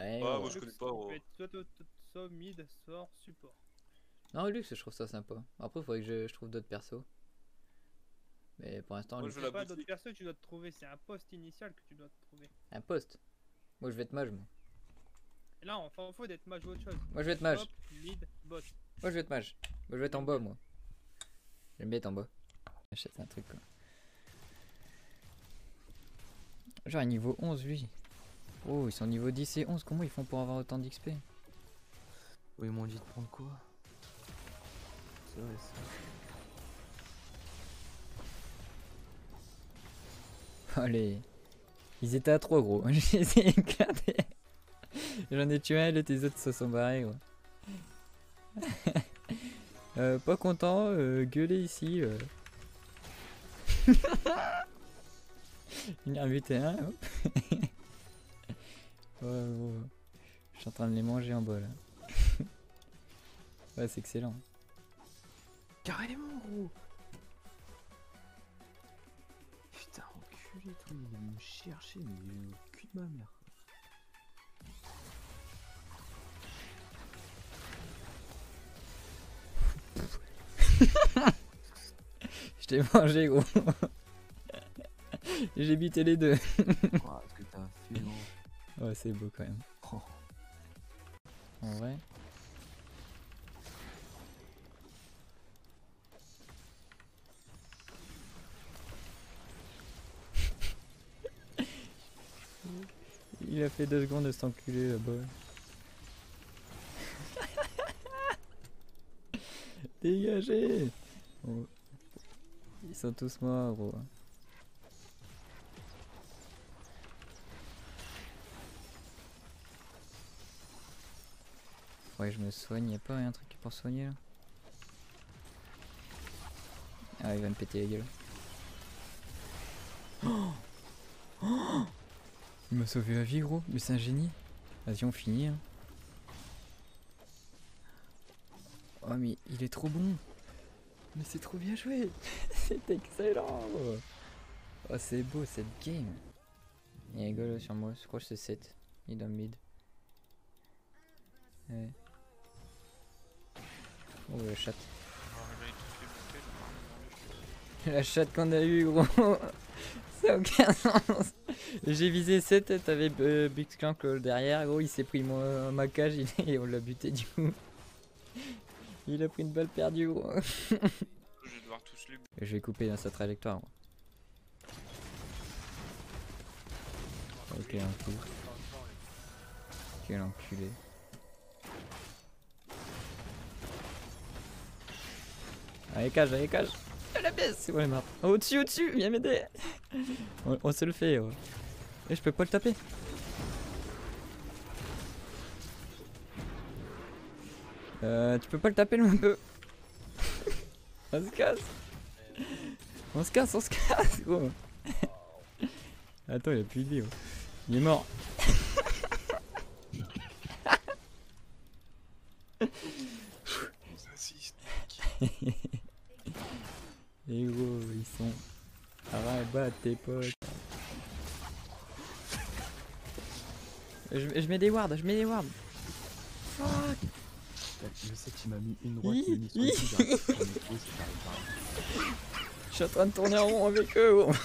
Ouais, Ah, ouais. moi je connais pas. Tu peux être soit mid, soit support. Non, Lux, je trouve ça sympa. Après, il faudrait que je trouve d'autres persos. Mais pour l'instant, Moi, Lux. je veux C'est la pas boutique. d'autres persos que tu dois te trouver, c'est un poste initial que tu dois te trouver. Un poste. Moi, je vais être mage, moi. Et là, enfin, faut d'être mage ou autre chose. Moi, je vais être mage. Top, mid, bot. Moi, je vais être mage. Moi, je vais être en bas, moi. J'aime bien être en bas. J'achète un truc, quoi. Genre, niveau 11, lui. Oh, ils sont niveau 10 et 11. Comment ils font pour avoir autant d'XP? Oui, ils m'ont dit de prendre quoi? C'est vrai, ça. Allez. Ils étaient à 3, gros. Je les ai éclatés. J'en ai tué un, les autres se sont barrés, gros. Pas content, gueuler ici. Il y a 8 et 1, hop. Ouais, gros. Je suis en train de les manger en bas, là. Ouais, c'est excellent. Carrément, gros. Putain, enculé, toi, il vient me chercher, mais il est au cul de ma mère. Je t'ai mangé, gros. J'ai buté les deux. Oh, ce que t'as fait, gros. Ouais, c'est beau quand même. Oh. En vrai. Il a fait 2 secondes de s'enculer là-bas. Dégagez! Oh. Ils sont tous morts, gros. Ouais, je me soigne, y'a pas un truc pour soigner là? Ah, il va me péter la gueule. Oh, oh, il m'a sauvé la vie, gros, mais c'est un génie. Vas-y, on finit. Hein. Oh, mais il est trop bon. Mais c'est trop bien joué. C'est excellent, gros. Oh, c'est beau cette game. Il y a un gars là sur moi, je crois que c'est 7. Il est dans le mid. Ouais. Oh, la chatte. La chatte qu'on a eu, gros. Ça n'a aucun sens. J'ai visé 7, t'avais Big Clank derrière, gros. Il s'est pris ma cage et on l'a buté du coup. Il a pris une balle perdue, gros. Je vais devoir tous les. Je vais couper dans sa trajectoire, gros. Ok, un coup. Quel enculé. Allez, cage, allez, cage. À la baisse, c'est ouais, marre. Oh, au-dessus, viens m'aider. On se le fait, ouais. Et je peux pas le taper. Tu peux pas le taper, un peu. On se casse. On se casse, gros. Attends, il a plus d'idée, gros. Il est mort. Et gros, ils sont rabat tes potes. Je mets des wards, Fuck. Je sais qu'il m'a mis une droite, il m'a mis sur le cul, Je suis en train de tourner en rond avec eux, gros.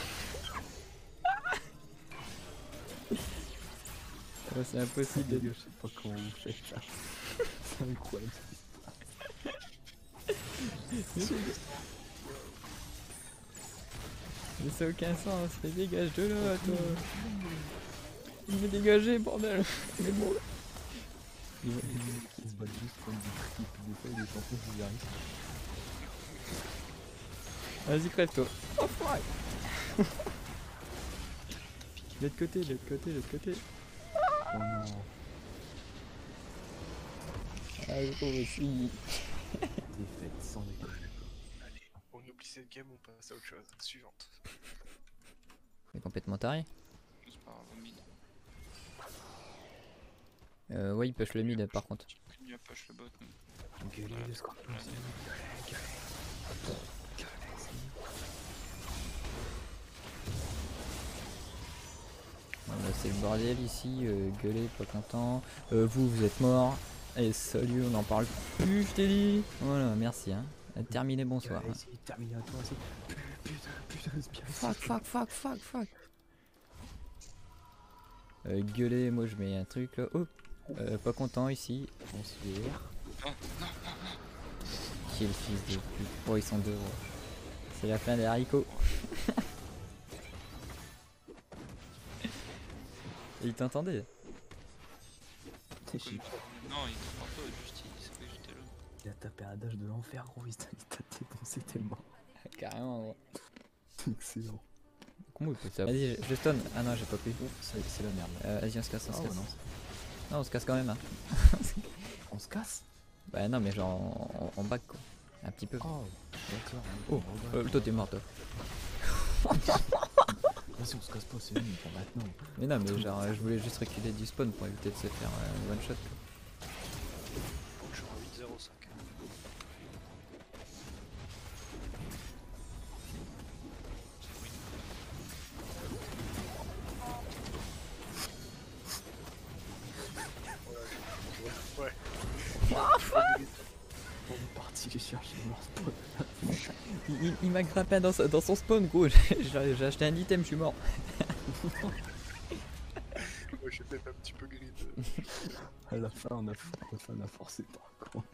Oh, c'est impossible de... Je sais pas comment vous faites ça. C'est incroyable. Mais ça n'a aucun sens, mais dégage de là, toi. Il m'est dégagé, bordel. Mais bon. Il se bat juste comme des tripes, des fois il est champion qui y arrive. Vas-y, crève-toi. Oh, fuck. De l'autre côté, de l'autre côté, de l'autre côté. Oh non. Ah, gros, aussi. Défaite sans déconner. Allez, on oublie cette game, on passe à autre chose. Suivante. Il est complètement taré. C'est pas grave, au mid. Ouais, il push le mid par contre. Continue à push le bot. Gueuler le scorpion, c'est gueuler. Bah, c'est le bordel ici, gueuler, pas content. Vous êtes mort. Et salut, on n'en parle plus, je t'ai dit. Voilà, merci. Hein. Terminé, bonsoir. Hein. Essaye de terminer à toi, c'est. Putain, Spirit. Fuck. Gueuler, moi je mets un truc là. Oh, pas content ici. On se vire. Qui est le fils de pute. Oh, ils sont deux. C'est la fin des haricots. Et il t'entendait. T'es chic. Non, il te parle pas, juste il savait que j'étais là. Il a tapé un dash de l'enfer, gros. Il t'a défoncé tellement. Carrément, gros. C'est excellent. Comment il peut ça? Vas-y, je stun. Ah non, j'ai pas pu. C'est la merde. Vas-y, on se casse, on se Oh, casse. non. Non, on se casse quand même. Hein. On se casse. Bah non, mais genre en back quoi. Un petit peu. Oh, d'accord. Oh, toi t'es mort toi. Vas-y, on se casse pas, c'est nul pour maintenant. Mais non, mais genre je voulais juste reculer du spawn pour éviter de se faire one shot. Quoi. Je suis en 8-0-5. Ouais. On est parti les chercher leur spawn. Il m'a grimpé dans son spawn gros. J'ai acheté un item, je suis mort. Ouais, j'ai peut-être un petit peu grid. À la fin, on a forcé par contre.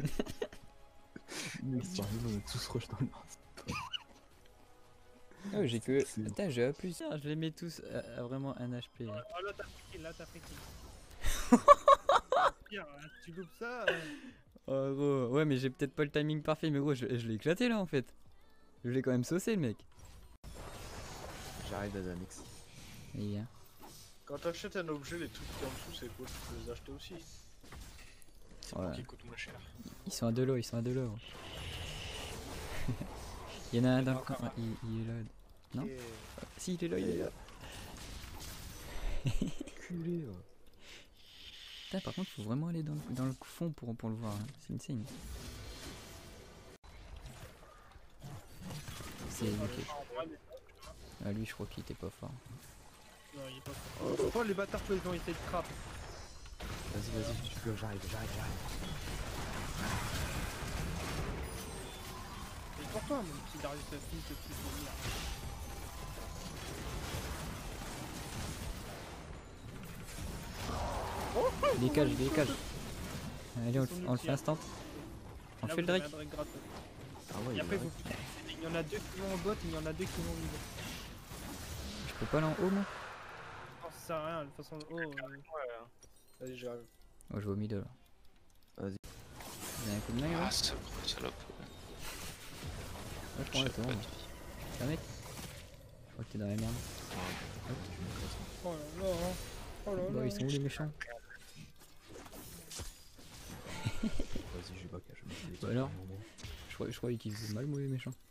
Mec, sérieux, on a tous rush dans leur spawn. Oh, j'ai que. C'est- Putain, j'ai A+. Ah, je les mets tous à vraiment un HP. Oh là t'as pris kill. Pire, hein, tu loupes ça. Oh gros, ouais, mais j'ai peut-être pas le timing parfait, mais gros, je l'ai éclaté là en fait. Je l'ai quand même saucé le mec. J'arrive à Zamix. Et, hein. Quand t'achètes un objet, les trucs qui en dessous, c'est quoi? Tu peux les acheter aussi. C'est Ouais. quoi qui coûte moins cher? Ils sont à deux lots, gros. Il y en a un dans le coin. Ah, il est là. Non. Ok. Si, il est là. Culé, Putain, par contre, faut vraiment aller dans le fond pour le voir. Hein. C'est une signe. C'est ok. Ah, lui, je crois qu'il était pas fort. Non, il est pas fort. Oh, les bâtards, ils ont essayé de trap. Vas-y, tu peux, j'arrive. Et pour toi, mon petit Darius Smith, le petit délire. Il décage. Allez, on le fait instant. On Là, fait le vous avez Drake. un Drake gratos. Ah ouais, Et après, il y en a deux qui vont en bot, et il y en a deux qui vont en mid. Je peux pas aller en haut, moi. Non, ça sert à rien, de toute façon, oh. Ouais, hein. Vas-y, j'arrive. Oh, je vais au mid là. Vas-y. Vous avez un coup de main, là? Ah, ça gros salope. Ouais, je prends J'ai la pas tour. de vie. Tiens, mec. Je crois que t'es dans la merde. Oh là là. Oh là Bah, là. ils sont où les méchants? Vas-y, je vais back, je vais Bah alors Je croyais qu'ils faisaient mal, moi, les méchants.